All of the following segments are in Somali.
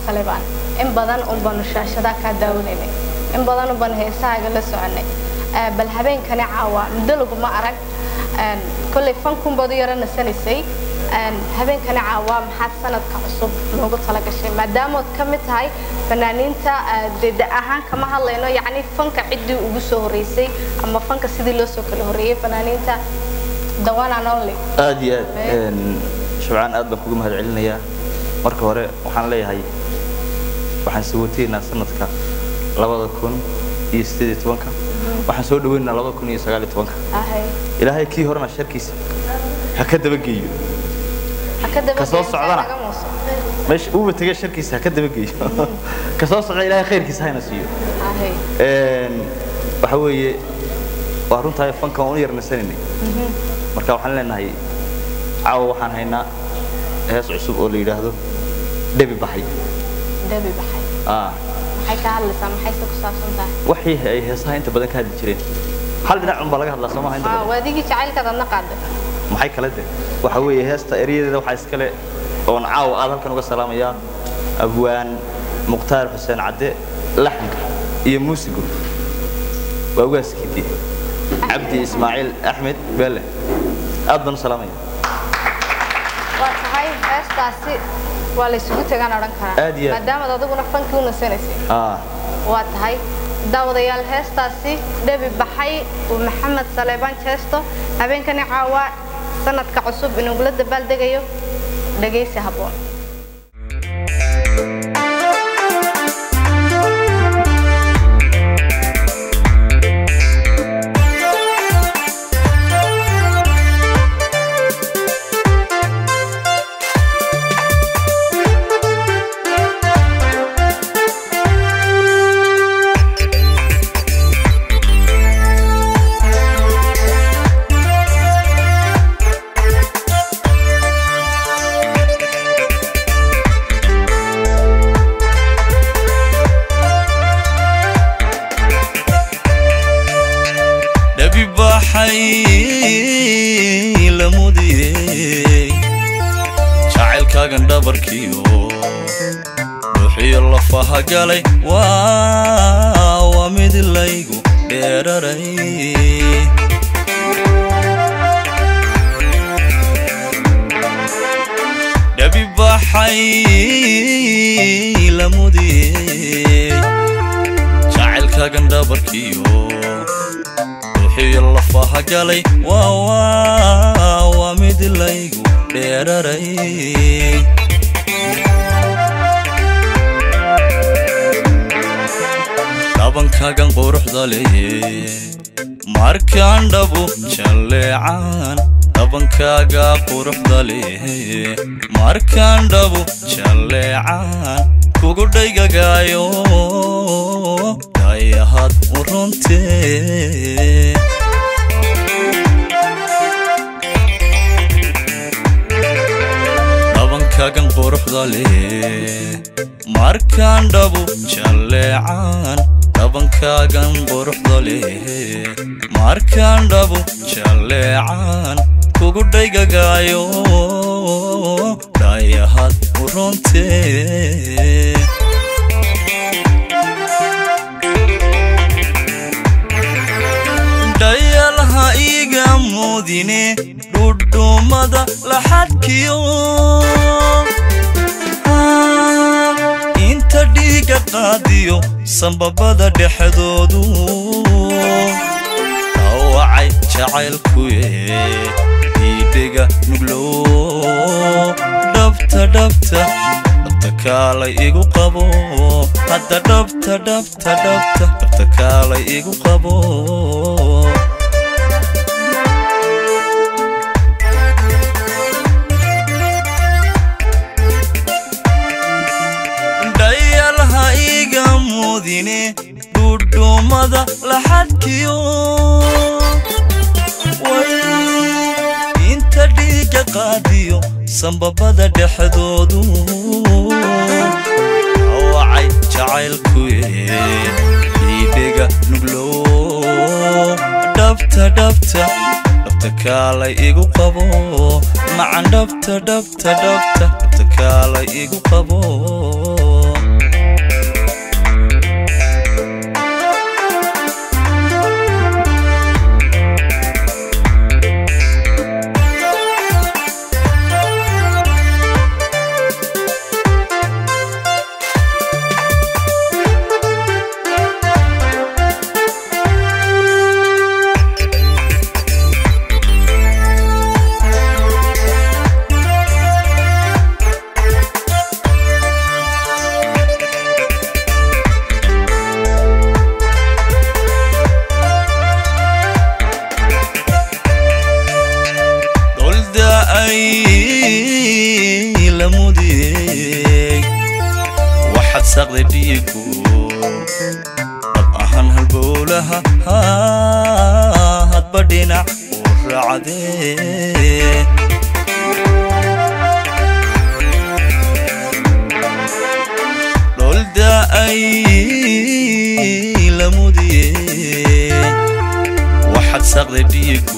Saleban in badan oo banu shaashada ka daawanayna in badan oo ban heesaaga la soconay bal habeenkani caawa muddo lagu ma arag kulli fankum badu yarana sanaysay habeenkani caawa maxaa sanadka cusub loogu talagashay maadaama aad ka mid tahay fanaaniinta dad ahaan kama hadlayno yani fanka cidii ugu soo horeysay ama fanka sidii loo soo kala horeeyay fanaaniinta the one and only aad iyo aad shabcaan aad baan kugu mahad celinayaa marka hore waxaan leeyahay waxaan soo wateynaa sanadka 2018 waxaan soo dhaweynaa 2019 ilaahay kii horena sharkiisa ha ka daba geeyo ka soo socdana meesh uu batagay sharkiisa ha ka daba geeyo ka soo socda ilaahay khayrkiisa hayna siiyo waxa weeye waa runtii fanka oo yar nasanay marka waxaan leenahay caawa waxaan haynaa hees cusub oo la yiraahdo dabi baxay maxay ka hadlaysaa maxay ku saabsan tahay waxay ay heesaha inta badan ka hadli jireen hal dhinac un baa laga hadlaa Soomaaliya inta badan waadigi jacaylka dadna qaado maxay kala de waxa weeye heesta eriyadeeda waxa iskale oo caawa aad halkan uga salaamaya abwaan muqtaar xuseen cadde laxanka iyo muusigu waa waaskidii عبدي إسماعيل أحمد بله أضن سلامي وهاي هستاسي ولا سكوت كان أرنكها ما دام تدقون فن كون سنسي وهاي داود يال هستاسي دبي بحي ومحمد سالبان شستو أبين كان عوا سنة كعصب إنه قلت دبل دقيو دقيسي هبون قالي ومد الليقو ديراري دبي بحي لمودي شاعل كاغن دبركيو روحي اللفاها قالي ومد الليقو ديراري abankagan quruxda leeyahay markaan dhabo jaleecaan abankaga quruxda leeyahay markaan dhabo jaleecaan kugu dhaygagaayo dayahad uruntee abankagan quruxda leeyahay markaan dhabo jaleecaan abankagan quruxda leeyahay markaan dhabo jaleecaan kugu dhaygagaayo dayahad uruntee dayalha iga moodine dhudhumada laxadkiyo inta dhiiga qaadiyo sanbabada dhexdoodu wacay jacaylku diidhiga nuglo dhabta kaalay igu qabo hadda dhabta kaalay igu qabo dhudhumada laxadkiyo inta dhiiga qaadiyo sanbabada dhexdoodu wacay jacaylku diidhiga nuglo dhabta kaalay igu qabo macan dhabta kaalay igu qabo سقد ديكو أبقى هالبولها هاد بدينا ورعدي لولدا أي لمودي واحد سقد ديكو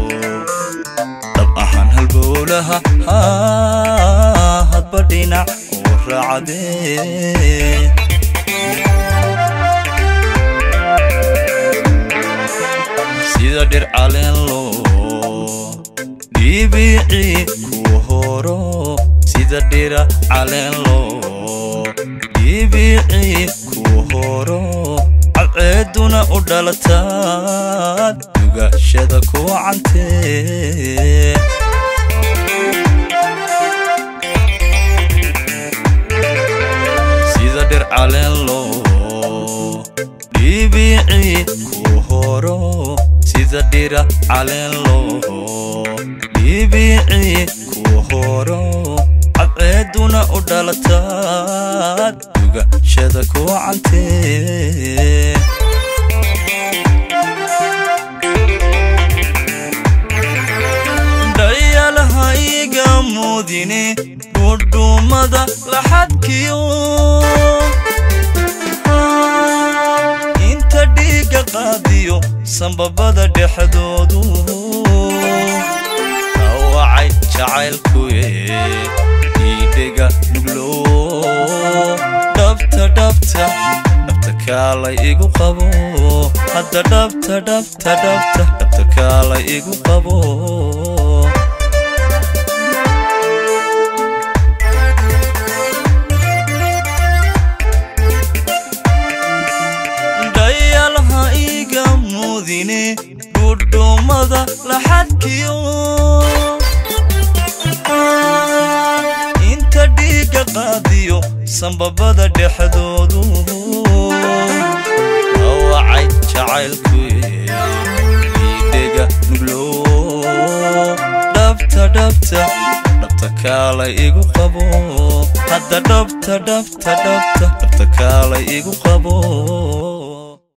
أبقى هالبولها هاد بدينا ورعدي سيدا دير علين لو ديبيعي كوهورو سيدا دير علين لو ديبيعي كوهورو عقيدونا ودالتاد دوغا شدا كوعنتي سيدا دير علين لو ديبيعي كوهورو سيدا دير علين لو ديبيعي كوهورو عقيدونا ودالتاد دوغا شدا كوعنتي دايالها إيقا موديني بردو مدى لحدكيو انت ديقا قاديو سنبابادا دحدودو اوعي جعيلكوي ديقا نقلو دبتا كالا إيقو قبو حتى دبتا كالا إيقو قبو دايالها إيقا موديني بردو مدى لحدكيو انت ديقا قاديو سنبابادا دحدودو اوعي جعيلكوي ديقا نقلو دبتا كالا إيقو قبو حتى دبتا كالا إيقو قبو